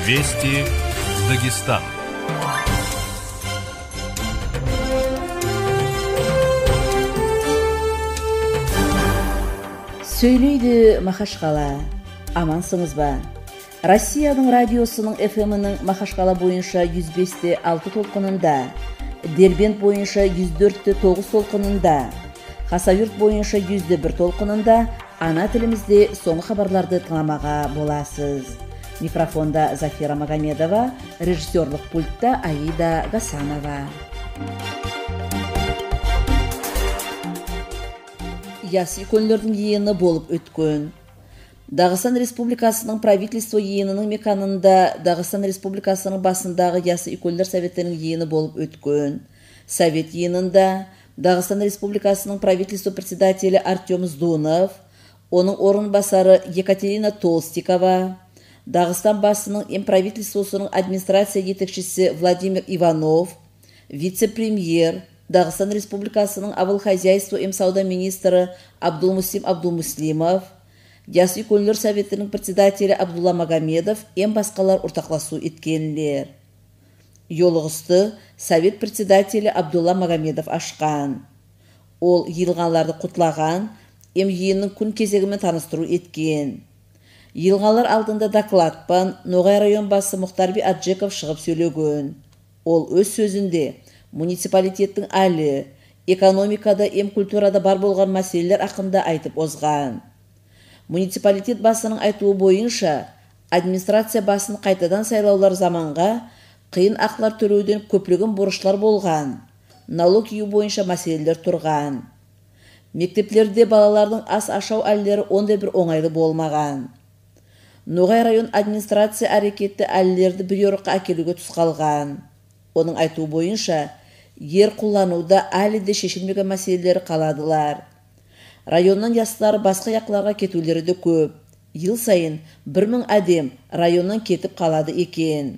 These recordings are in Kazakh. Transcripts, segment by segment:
Вести Дагестан. Сөйлейді Махашқала. Амансыңыз ба? Россияның радиосының FM-ның Махашқала бойынша 105.6 толқынында, Дербент бойынша 104.9 толқынында, Хасавюрт бойынша 100.1 толқынында ана тілімізде соңғы хабарларды тыңламаға боласыз. Микрофонда Зафира Магомедова, режиссерлық пультта Аида Гасанова. Ясы көнлердің ейіні болып өткен. Дағыстан Республикасының правительство ейінінің меканында Дағыстан Республикасының басындағы Ясы көнлер советтерінің ейіні болып өткен. Совет ейінында Дағыстан Республикасының правительство председателі Артем Здунов, оның орынбасары Екатерина Толстикова, Дағыстан басының правительствосының администрация етекшісі Владимир Иванов, вице-премьер, Дағыстан Республикасының авыл хозяйство сауда министрі Абдулмуслим Абдулмуслимов, Ясы көнлер советінің председателі Абдулла Магомедов басқалар ортақласу еткенлер. Йолығысты совет председателі Абдулла Магомедов ашқан. Ол елғаларды құтлаған, ейіннің күн кезегімен таныстыру еткен. Елғалар алдында докладпан Ноғай район басы Мұхтарби Аджеков шығып сөйлеген. Ол өз сөзінде муниципалитеттің әлі, экономикада, культурада бар болған мәселелер ақында айтып озған. Муниципалитет басының айтуы бойынша, администрация басын қайтадан сайлаулар заманға қиын ақлар төлеуден көплеген борышлар болған, налог ию бойынша мәселелер тұрған. Мектеплерде балалардың ас ашау әлілері ондай бір оңайлы болмаған. Ноғай район администрация әрекетті әлілерді бір орыққа әкелуге тұсқалған. Оның айтуы бойынша, ер қолдануда әлі де шешілмеген мәселелері қаладылар. Районнан ястылары басқа яқларға кетулері де көп. Ел сайын 1000 әдем районнан кетіп қалады екен.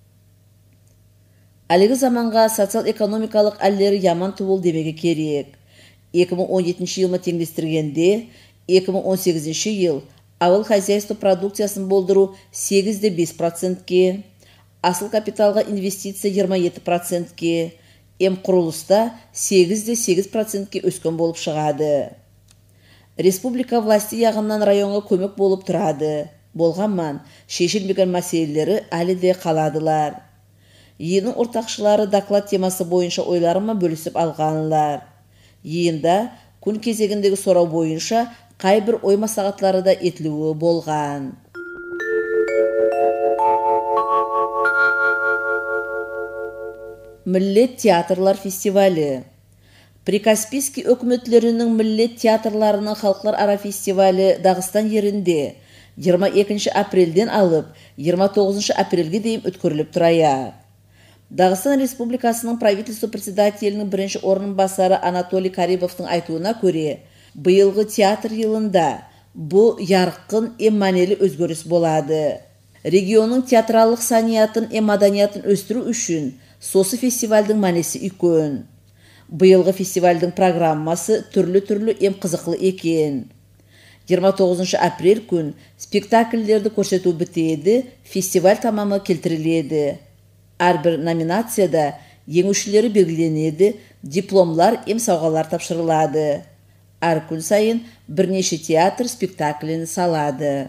Әлігі заманға социал-экономикалық әлілері яман туыл демеге керек. 2017 елма теңдестіргенде, 2018 ел авыл хозяйство продукциясын болдыру 8,5%-ке, асыл капиталға инвестиция 27%-ке, құрылыста 8,8%-ке өскен болып шығады. Республика власти яғынан районға көмек болып тұрады. Болғанман, шешілмеген мәселелері әлі де қаладылар. Ейінің ортақшылары доклад темасы бойынша ойларыма бөлісіп алғанылар. Ейінде күн кезегіндегі сұрау бойынша қайбір ой масағатлары да етілуі болған. Миллет театрлар фестивалі. Прикаспийский өкіметлерінің миллет театрларының халықлар ара фестивалі Дағыстан ерінде 22 апрельден алып 29 апрельге дейін өткөріліп тұрая. Дағыстан Республикасының правительство председателінің бірінші орынбасары Анатолий Карибовтың айтуына көре, биылғы театр елында бұл ярқын мәнелі өзгеріс болады. Регионның театралық саниятын маданиятын өстіру үшін сосы фестивальдің мәнесі үлкен. Биылғы фестивальдің программасы түрлі-түрлі қызықлы екен. 29 апрель күн спектакльдерді көрсету бітеді, фестиваль тамамы келтіріледі. Әрбір номинацияда еңушілері белгіленеді, дипломлар, сауғалар тапшырылады. Әр күн сайын бірнеше театр спектаклін салады.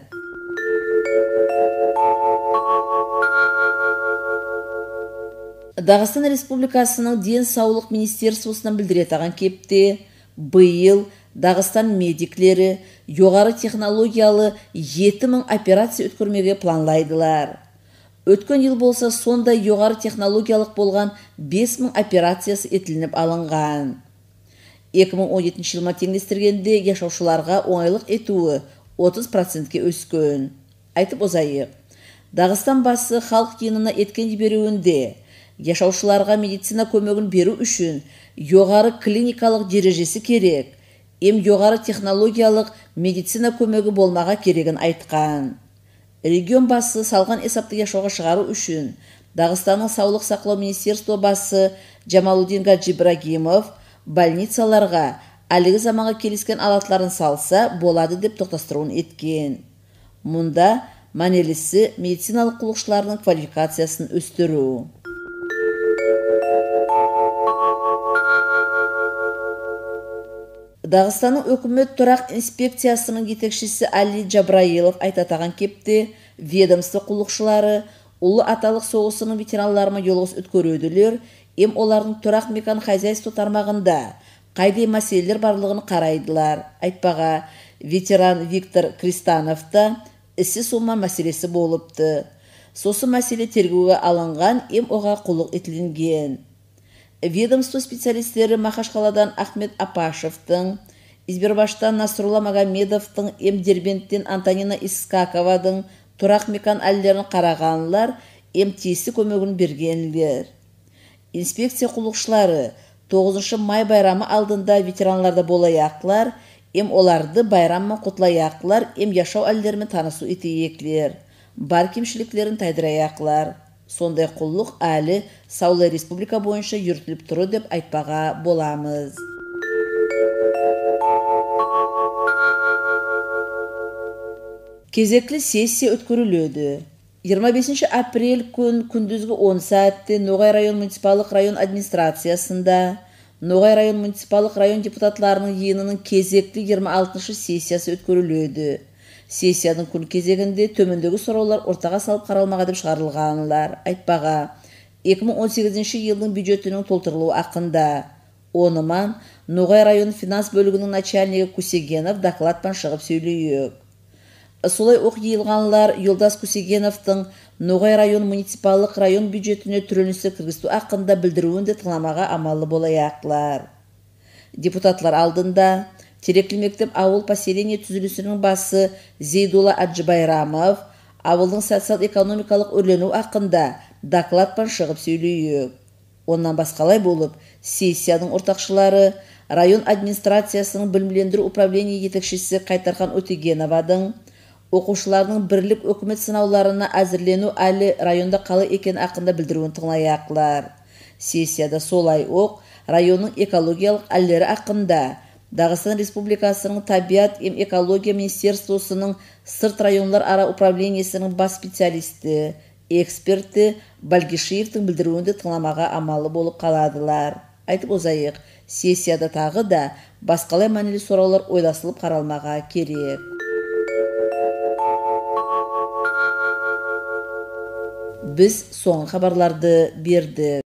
Дағыстан Республикасының Денсаулық министерствосынан білдіретаған кепте, биыл Дағыстан медиклері жоғары технологиялы 7000 операция өткөрмеге планлайдылар. Өткен ел болса сондай жоғары технологиялық болған 5000 операциясы етілініп алынған. 2017 жылма теңдестіргенде яшаушыларға оңайлық етуі 30%-ке өскен. Айтып озайық, Дағыстан басы халық еніне еткен беруінде яшаушыларға медицина көмегін беру үшін жоғары клиникалық дәрежесі керек, жоғары технологиялық медицина көмегі болмаға керегін айтқан. Регион басы салған есапты яшауға шығару үшін Дағыстанның саулық сақлау министерство басы Джамалудин Гаджибрагимов больницаларға әлігі заманға келіскен алатларын салса болады деп тоқтастыруын еткен. Мұнда Манелisi медициналық құлықшыларының квалификациясын өстіру. Дағыстанның өкімет тұрақ инспекциясының жетекшісі Али Джабраилов айтатаған кепте, ведомство құлықшылары ұлы аталық соғысының ветеранларына жолғыс өткөрөділер, олардың тұрақ мекан хозяйство тармағында қайдай мәселелер барлығын қарайдылар. Айтпаға, ветеран Виктор Кристановта ісі сома мәселесі болыпты. Сосы мәселе тергеуге алынған, оға құлық етілінген. Ведомство специалистері Махашқаладан Ахмет Апашевтың, Избербаштан Насрула Магомедовтың, Дербенттен Антонина Искаковадың тұрақ мекан әлдерін қарағанлар, тиісті көмегін бергенлер. Инспекция құлықшылары 9 май байрамы алдында ветеранларда болаяқлар, оларды байрамы құтлаяқлар, яшау әлдерімен танысу етейеклер, бар кемшіліктерін тайдыраяқлар. Сондай құлық әлі Саулы Республика бойынша жүртіліп тұру деп айтпаға боламыз. Кезеклі сессия өткөріледі. 25 апрель күндізгі 10 сәтте Ноғай район муниципалық район администрациясында Ноғай район муниципалық район депутатларының жиынының кезекті 26 сессиясы өткөріледі. Сессияның күн кезегінде төмендегі сұраулар ортаға салып қаралмаға деп шығарылғанлар. Айтпаға, 2018 жылдың бюджетінің толтырылуы ақында. Оныман Ноғай район финанс бөлігінің начальнигі Кусегенов докладпан шығып сөйлейік. Солай оқ елғанлар Йолдас Кусегеновтың Ноғай район муниципалық район бюджетіне түрінісі кіргісту ақында білдіруінде тыңламаға амалы болаяқлар. Депутатлар алдында Тереклі мектеп ауыл поселение түзілісінің басы Зейдулла Аджыбайрамов ауылдың социал-экономикалық өрлену ақында докладпан шығып сөйлейік. Оннан басқалай болып, сессияның ортақшылары район администрациясының білімлендіру управление жетекшісі Қайтархан Өтегеновадың оқушылардың бірлік өкімет сынауларына әзірлену әлі районда қалы екен ақында білдіруін тыңлаяқлар. Сессияда солай оқ районның экологиялық әлдері ақында Дағыстан Республикасының табиат экология министерствосының сырт районлар ара управлениясының бас специалисті, эксперті Балгишиевтің білдіруінде тыңламаға амалы болып қаладылар. Айтып озайық, сессияда тағы да басқалай мәнелі сұраулар ойласылып қаралмаға керек. Біз соңғы хабарларды берді.